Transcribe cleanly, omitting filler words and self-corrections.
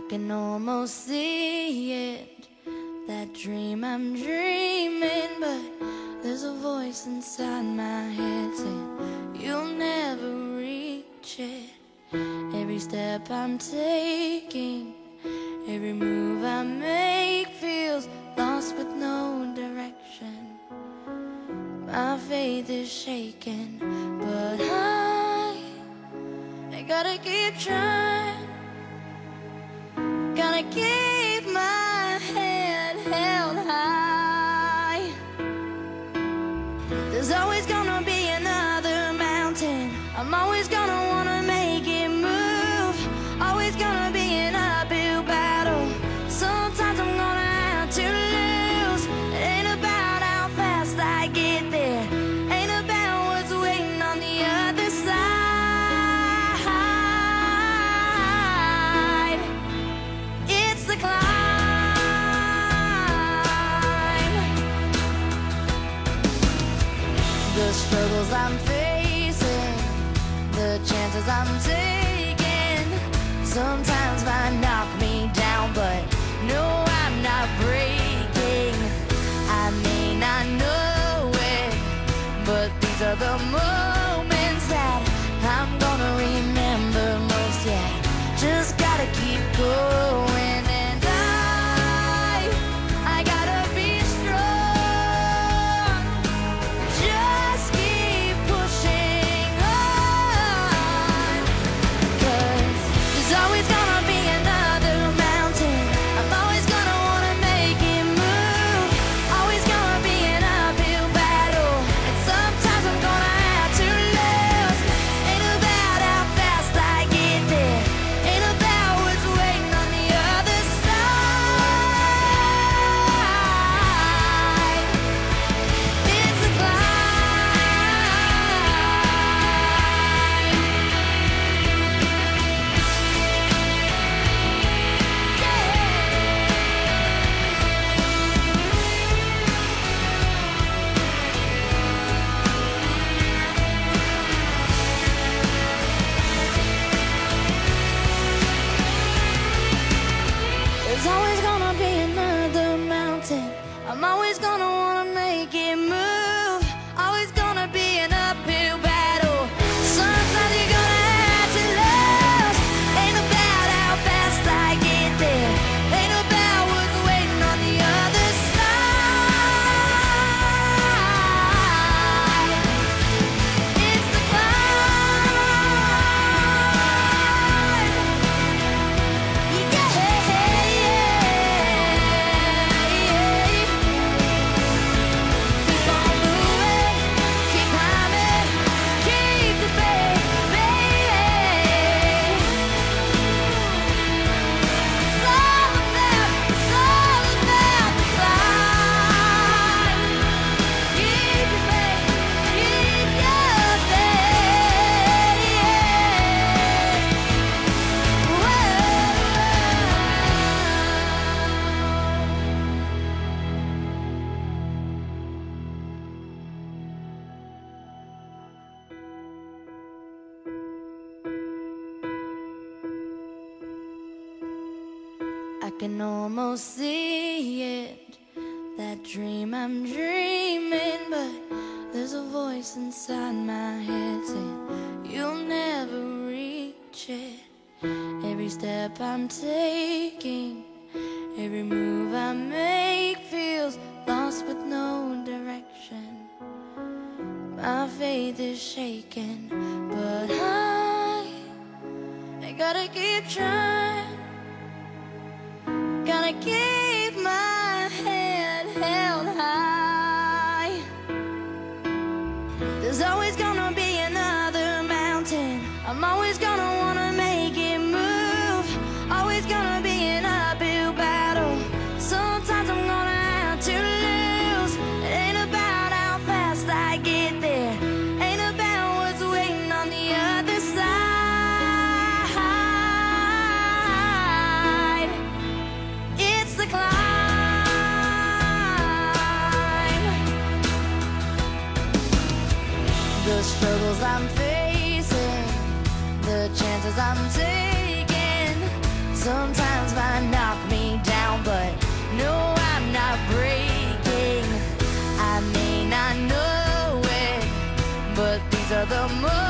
can almost see it, that dream I'm dreaming, but there's a voice inside my head saying you'll never reach it. Every step I'm taking, every move I make feels lost with no direction. My faith is shaking, but I gotta keep trying. Gotta keep my head held high. There's always gonna be another mountain. I'm always gonna wanna make it move. Always gonna be an uphill battle. Sometimes I'm gonna have to lose. It ain't about how fast I get there, ain't about what's waiting on the other side. It's the climb. The struggles I'm facing, the chances I'm taking, sometimes might knock me down, but no, I'm not breaking. I may not know it, but these are the moments that I'm gonna remember most. Yeah, just gotta keep going, and I gotta be strong. Just keep pushing on, 'cause there's always gonna be another mountain. I'm always gonna wanna make it move. Always gonna be an uphill battle, and sometimes I'm gonna have to lose. Ain't about how fast I get there, ain't about what's waiting on the other side. It's a There's always gonna be another mountain. I'm always gonna wanna make it move. Always gonna be an uphill battle. Sometimes you're gonna have to lose. Ain't about how fast I get there, ain't about what's waiting on the other side. It's the climb. Yeah. Keep on moving, keep climbing, keep the faith, baby. It's all about the climb. Keep your faith, keep your faith. Whoa. I can almost see it, that dream I'm dreaming, but there's a voice inside my head saying you'll never reach it. Every step I'm taking, every move I make feels lost with no direction. My faith is shaking, but I gotta keep trying. Gotta keep my head held high. There's always gonna be another mountain. I'm always gonna wanna make it move. Always gonna be an uphill battle. Sometimes I'm gonna have to lose. It ain't about how fast I get there, ain't about what's waiting on the other side. It's the climb. The struggles I'm facing, the chances I'm taking, sometimes might knock me down, but no, I'm not breaking. I may not know it, but these are the moments